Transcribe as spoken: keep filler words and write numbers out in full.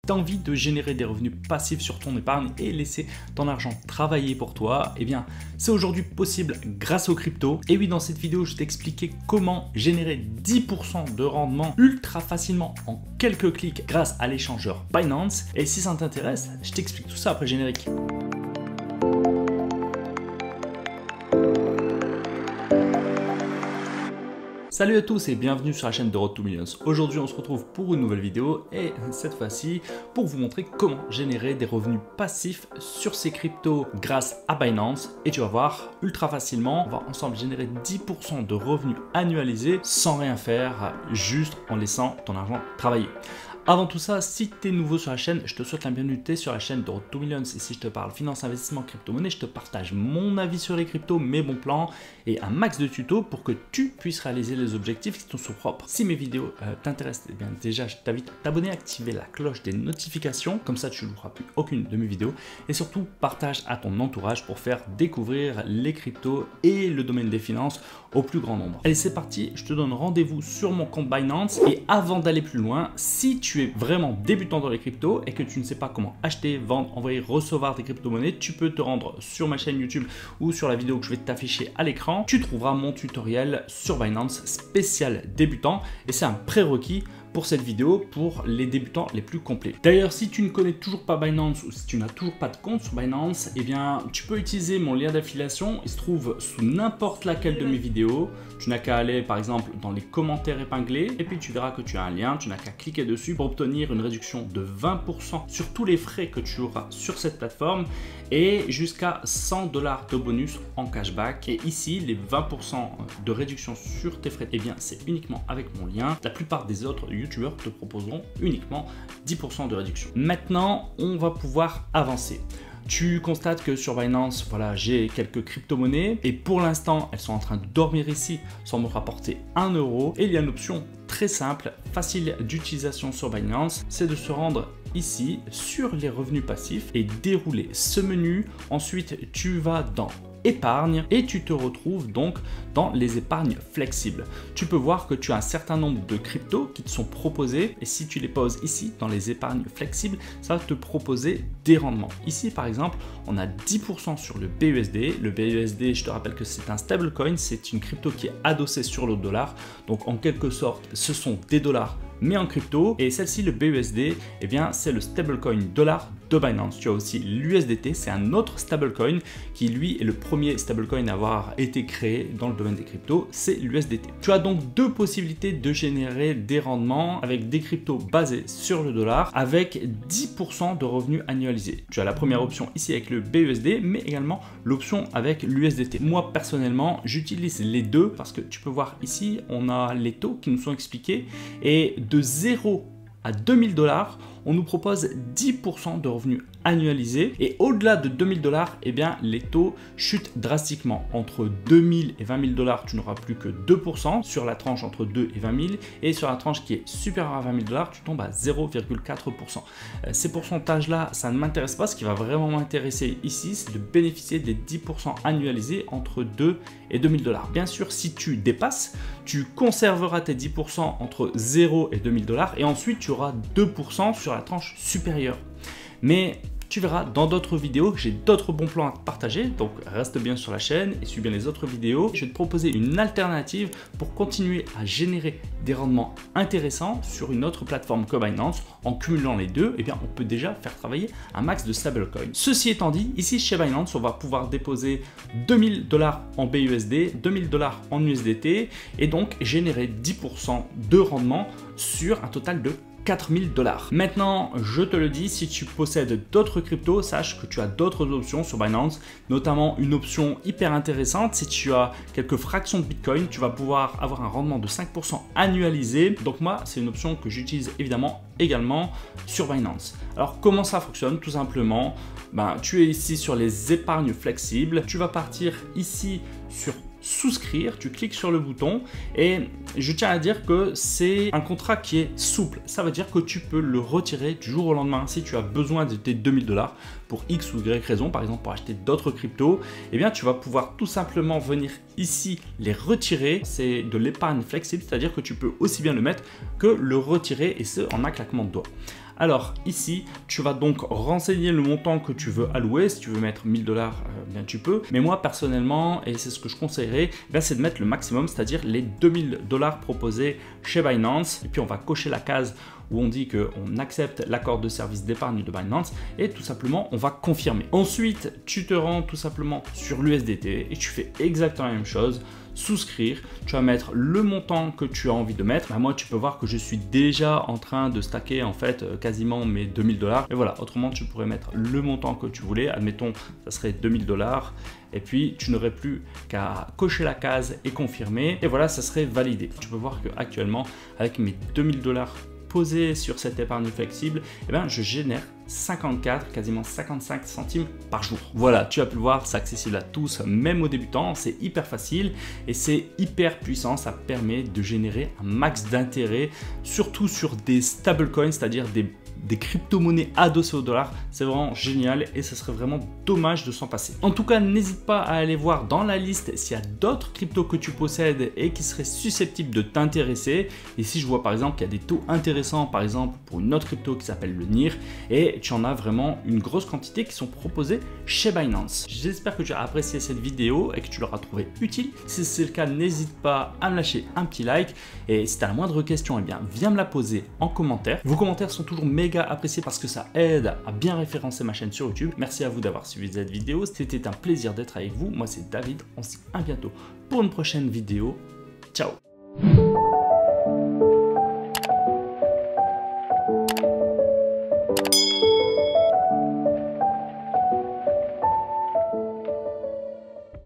tu as envie de générer des revenus passifs sur ton épargne et laisser ton argent travailler pour toi, eh bien c'est aujourd'hui possible grâce aux cryptos. Et oui, dans cette vidéo, je t'expliquais comment générer dix pour cent de rendement ultra facilement en quelques clics grâce à l'échangeur Binance. Et si ça t'intéresse, je t'explique tout ça après le générique. Salut à tous et bienvenue sur la chaîne de Road to Millions. Aujourd'hui on se retrouve pour une nouvelle vidéo et cette fois-ci pour vous montrer comment générer des revenus passifs sur ces cryptos grâce à Binance. Et tu vas voir ultra facilement, on va ensemble générer dix pour cent de revenus annualisés sans rien faire, juste en laissant ton argent travailler. Avant tout ça, si tu es nouveau sur la chaîne, je te souhaite la bienvenue sur la chaîne de Road to Millions. Et si je te parle finance, investissement, crypto-monnaie, je te partage mon avis sur les cryptos, mes bons plans et un max de tutos pour que tu puisses réaliser les objectifs qui te sont propres. Si mes vidéos euh, t'intéressent, eh bien déjà je t'invite à t'abonner, à activer la cloche des notifications, comme ça tu ne loueras plus aucune de mes vidéos. Et surtout, partage à ton entourage pour faire découvrir les cryptos et le domaine des finances au plus grand nombre. Allez, c'est parti, je te donne rendez-vous sur mon compte Binance. Et avant d'aller plus loin, si tu es vraiment débutant dans les cryptos et que tu ne sais pas comment acheter, vendre, envoyer, recevoir des crypto-monnaies, tu peux te rendre sur ma chaîne YouTube ou sur la vidéo que je vais t'afficher à l'écran. Tu trouveras mon tutoriel sur Binance spécial débutant et c'est un prérequis pour cette vidéo pour les débutants les plus complets. D'ailleurs, si tu ne connais toujours pas Binance ou si tu n'as toujours pas de compte sur Binance, eh bien, tu peux utiliser mon lien d'affiliation. Il se trouve sous n'importe laquelle de mes vidéos. Tu n'as qu'à aller, par exemple, dans les commentaires épinglés et puis tu verras que tu as un lien. Tu n'as qu'à cliquer dessus pour obtenir une réduction de vingt pour cent sur tous les frais que tu auras sur cette plateforme et jusqu'à cent dollars de bonus en cashback. Et ici, les vingt pour cent de réduction sur tes frais, eh bien, c'est uniquement avec mon lien. La plupart des autres youtubeurs te proposeront uniquement dix pour cent de réduction. Maintenant, on va pouvoir avancer. Tu constates que sur Binance, voilà, j'ai quelques crypto-monnaies et pour l'instant, elles sont en train de dormir ici sans me rapporter un euro. Et il y a une option très simple, facile d'utilisation sur Binance, c'est de se rendre ici sur les revenus passifs et dérouler ce menu. Ensuite, tu vas dans épargne et tu te retrouves donc dans les épargnes flexibles. Tu peux voir que tu as un certain nombre de cryptos qui te sont proposés et si tu les poses ici dans les épargnes flexibles, ça va te proposer des rendements. Ici par exemple, on a dix pour cent sur le B U S D. Le B U S D, je te rappelle que c'est un stablecoin, c'est une crypto qui est adossée sur le dollar. Donc en quelque sorte, ce sont des dollars mais en crypto. Et celle-ci, le B U S D, eh bien c'est le stablecoin dollar de Binance. Tu as aussi l'U S D T, c'est un autre stablecoin qui lui est le premier stablecoin à avoir été créé dans le domaine des cryptos, c'est l'U S D T. Tu as donc deux possibilités de générer des rendements avec des cryptos basés sur le dollar avec dix pour cent de revenus annualisés. Tu as la première option ici avec le B U S D, mais également l'option avec l'U S D T. Moi personnellement, j'utilise les deux parce que tu peux voir ici, on a les taux qui nous sont expliqués et de zéro à deux mille dollars, on nous propose dix pour cent de revenus annualisés et au-delà de deux mille dollars, eh bien les taux chutent drastiquement. Entre deux mille et vingt mille dollars, tu n'auras plus que deux pour cent sur la tranche entre deux et vingt mille et sur la tranche qui est supérieure à vingt mille dollars, tu tombes à zéro virgule quatre pour cent. Ces pourcentages-là, ça ne m'intéresse pas. Ce qui va vraiment m'intéresser ici, c'est de bénéficier des dix pour cent annualisés entre deux et deux mille dollars. Bien sûr, si tu dépasses, tu conserveras tes dix pour cent entre zéro et deux mille dollars et ensuite tu auras deux pour cent sur la tranche supérieure. Mais tu verras dans d'autres vidéos, j'ai d'autres bons plans à te partager, donc reste bien sur la chaîne et suis bien les autres vidéos. Je vais te proposer une alternative pour continuer à générer des rendements intéressants sur une autre plateforme que Binance. En cumulant les deux, eh bien, on peut déjà faire travailler un max de stablecoin. Ceci étant dit, ici chez Binance, on va pouvoir déposer deux mille dollars en B U S D, deux mille dollars en U S D T et donc générer dix pour cent de rendement sur un total de quatre mille dollars. Maintenant, je te le dis, si tu possèdes d'autres cryptos, sache que tu as d'autres options sur Binance, notamment une option hyper intéressante. Si tu as quelques fractions de Bitcoin, tu vas pouvoir avoir un rendement de cinq pour cent annualisé. Donc moi, c'est une option que j'utilise évidemment également sur Binance. Alors comment ça fonctionne? Tout simplement, ben, tu es ici sur les épargnes flexibles. Tu vas partir ici sur souscrire, tu cliques sur le bouton et je tiens à dire que c'est un contrat qui est souple. Ça veut dire que tu peux le retirer du jour au lendemain si tu as besoin de tes deux mille dollars pour X ou Y raison, par exemple pour acheter d'autres cryptos, eh bien tu vas pouvoir tout simplement venir ici les retirer. C'est de l'épargne flexible, c'est-à-dire que tu peux aussi bien le mettre que le retirer et ce en un claquement de doigts. Alors ici, tu vas donc renseigner le montant que tu veux allouer. Si tu veux mettre mille dollars, euh, bien tu peux. Mais moi personnellement, et c'est ce que je conseillerais, ben, c'est de mettre le maximum, c'est-à-dire les deux mille dollars proposés chez Binance. Et puis on va cocher la case où on dit qu'on accepte l'accord de service d'épargne de Binance et tout simplement on va confirmer. Ensuite, tu te rends tout simplement sur l'U S D T et tu fais exactement la même chose. Souscrire, tu vas mettre le montant que tu as envie de mettre. Bah moi, tu peux voir que je suis déjà en train de stacker en fait quasiment mes deux mille dollars. Et voilà, autrement, tu pourrais mettre le montant que tu voulais. Admettons, ça serait deux mille dollars. Et puis, tu n'aurais plus qu'à cocher la case et confirmer. Et voilà, ça serait validé. Tu peux voir qu'actuellement, avec mes deux mille dollars posé sur cette épargne flexible, eh ben, je génère cinquante-quatre, quasiment cinquante-cinq centimes par jour. Voilà, tu as pu le voir, c'est accessible à tous, même aux débutants, c'est hyper facile et c'est hyper puissant, ça permet de générer un max d'intérêt, surtout sur des stablecoins, c'est-à-dire des des crypto-monnaies adossées au dollar. C'est vraiment génial et ce serait vraiment dommage de s'en passer. En tout cas, n'hésite pas à aller voir dans la liste s'il y a d'autres cryptos que tu possèdes et qui seraient susceptibles de t'intéresser. Ici, je vois par exemple qu'il y a des taux intéressants, par exemple pour une autre crypto qui s'appelle le N I R, et tu en as vraiment une grosse quantité qui sont proposées chez Binance. J'espère que tu as apprécié cette vidéo et que tu l'auras trouvé utile. Si c'est le cas, n'hésite pas à me lâcher un petit like et si tu as la moindre question, eh bien, viens me la poser en commentaire. Vos commentaires sont toujours méga apprécié parce que ça aide à bien référencer ma chaîne sur YouTube. Merci à vous d'avoir suivi cette vidéo. C'était un plaisir d'être avec vous. Moi, c'est David. On se dit à bientôt pour une prochaine vidéo. Ciao!